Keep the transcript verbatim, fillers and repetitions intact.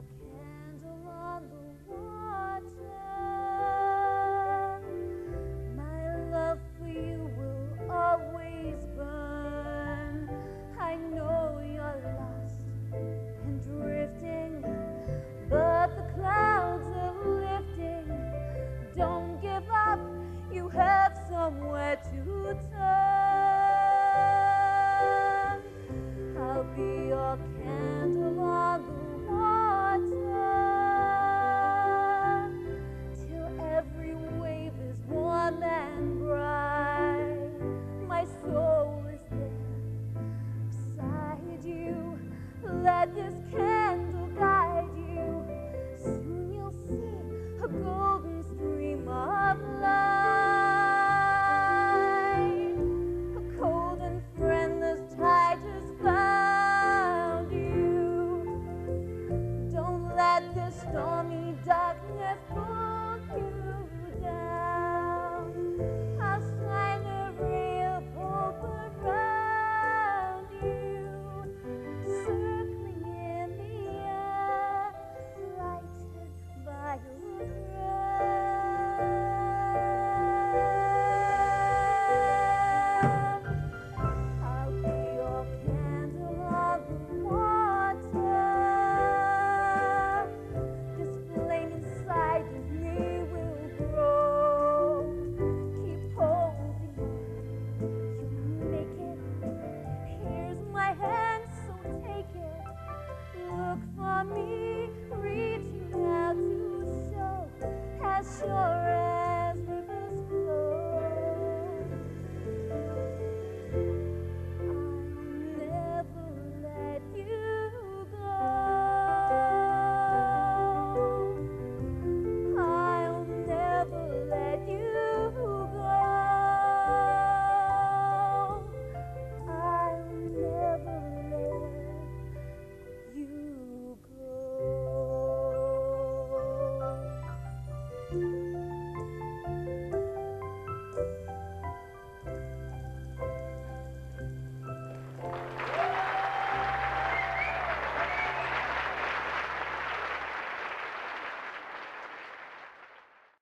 candle on the water. My love for you will always burn. I know you're lost and drifting, but the clouds are lifting. Don't give up, you have somewhere to turn. I'll be your candle on the water, till every wave is warm and bright. My soul is there beside you. Let this candle guide you. Soon you'll see a golden stream of light. A cold and friendless tide has found you. Don't let this stormy darkness pull